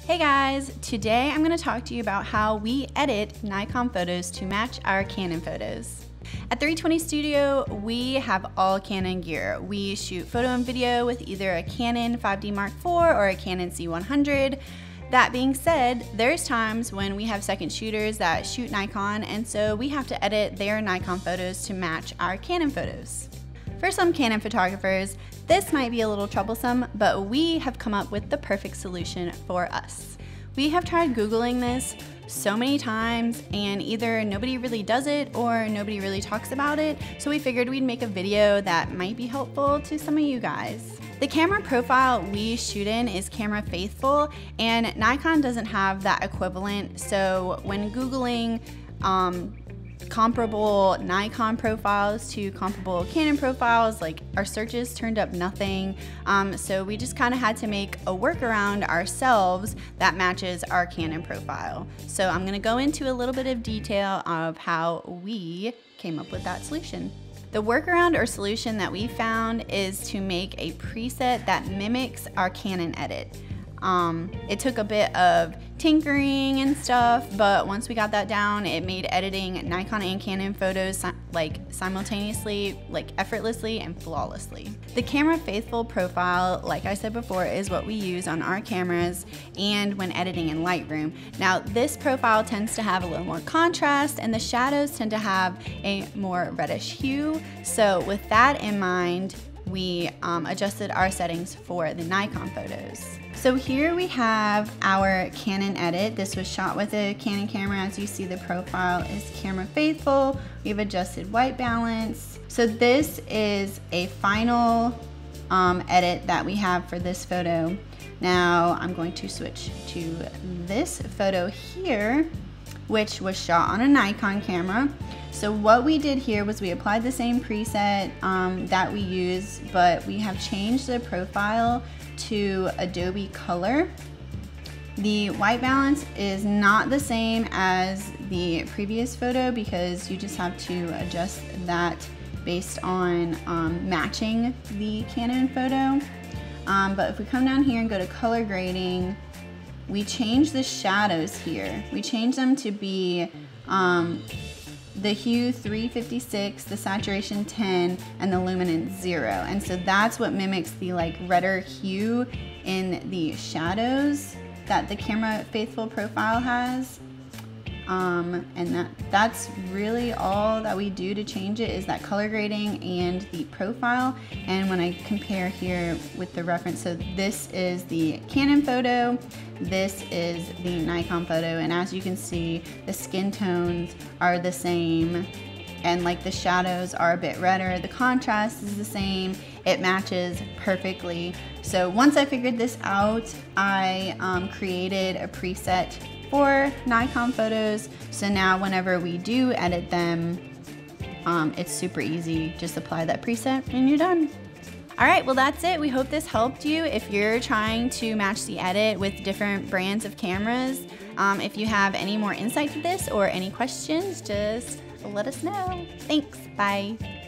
Hey guys, today I'm going to talk to you about how we edit Nikon photos to match our Canon photos. At 320 Studio, we have all Canon gear. We shoot photo and video with either a Canon 5D Mark IV or a Canon C100. That being said, there's times when we have second shooters that shoot Nikon, and so we have to edit their Nikon photos to match our Canon photos. For some Canon photographers, this might be a little troublesome, but we have come up with the perfect solution for us. We have tried Googling this so many times, and either nobody really does it or nobody really talks about it, so we figured we'd make a video that might be helpful to some of you guys. The camera profile we shoot in is Camera Faithful, and Nikon doesn't have that equivalent, so when Googling comparable Nikon profiles to comparable Canon profiles, like, our searches turned up nothing, so we just kind of had to make a workaround ourselves that matches our Canon profile. So I'm going to go into a little bit of detail of how we came up with that solution. The workaround or solution that we found is to make a preset that mimics our Canon edit. It took a bit of tinkering and stuff, but once we got that down, it made editing Nikon and Canon photos simultaneously, effortlessly and flawlessly. The Camera Faithful profile, like I said before, is what we use on our cameras and when editing in Lightroom. Now, this profile tends to have a little more contrast, and the shadows tend to have a more reddish hue. So with that in mind, we adjusted our settings for the Nikon photos. So here we have our Canon edit. This was shot with a Canon camera. As you see, the profile is Camera Faithful. We've adjusted white balance. So this is a final edit that we have for this photo. Now I'm going to switch to this photo here, which was shot on a Nikon camera. So what we did here was we applied the same preset that we use, but we have changed the profile to Adobe Color. The white balance is not the same as the previous photo because you just have to adjust that based on matching the Canon photo. But if we come down here and go to color grading, we change the shadows here. We change them to be the hue 356, the saturation 10, and the luminance 0. And so that's what mimics the redder hue in the shadows that the Camera Faithful profile has. And that's really all that we do to change it, is that color grading and the profile. And when I compare here with the reference, so this is the Canon photo, this is the Nikon photo, and as you can see, the skin tones are the same, and the shadows are a bit redder, the contrast is the same, it matches perfectly. So once I figured this out, I created a preset for Nikon photos, so now whenever we do edit them, it's super easy. Just apply that preset and you're done. Alright, well that's it. We hope this helped you if you're trying to match the edit with different brands of cameras. If you have any more insight to this or any questions, just let us know. Thanks, bye.